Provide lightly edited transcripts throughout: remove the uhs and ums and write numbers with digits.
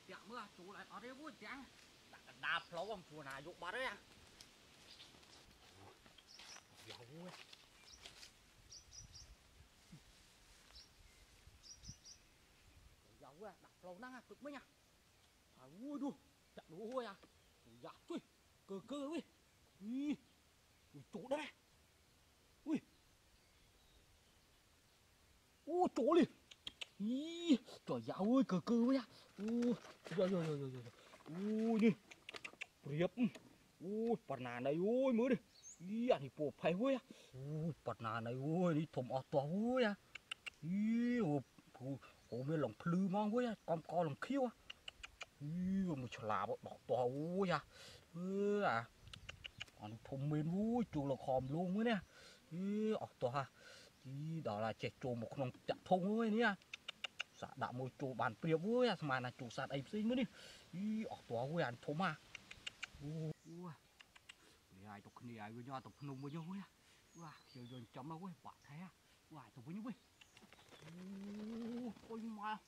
tiệm mưa chú lại ở đây vui tiếng đặt đạp lâu ông chùa nào dụng bà đấy à dầu vui dầu à đặt lâu năng à cực mấy nha vui đu chặt đu vui à dạ chui cơ cơ ui ui chỗ đây ui ô chỗ đi ý trời dạ ơi cơ cơ với à rồi ui đi riệp ui bật nà này ui mới đi ý anh thì bộ phải ui à ui bật nà này ui đi thùng ọt tòa ui à ý ôi mấy lòng plư mong ui à con lòng khiêu à ý một chả là đỏ tòa ui à à còn thùng bên ui chuột là khòm luôn mới nè ý ọt tòa ý đó là trẻ trộm một con chặt thùng ui nè xã đã một chỗ bàn priệp ui à mà là chủ sạt ấy xinh mới đi ý ọt tòa ui à thùng à ui ai tụi này ai với nhau tụi nung với nhau ui wow giờ giờ chấm đâu ui bạn thế à wow tụi với nhau ui ôi mà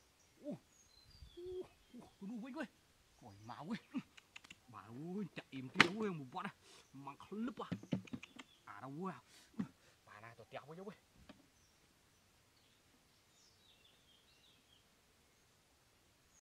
tụi nung với ui ôi mà ui bà ui chạy im tiêu ui một bọn mà khớp à đâu ui bà này tụi kéo với nhau ui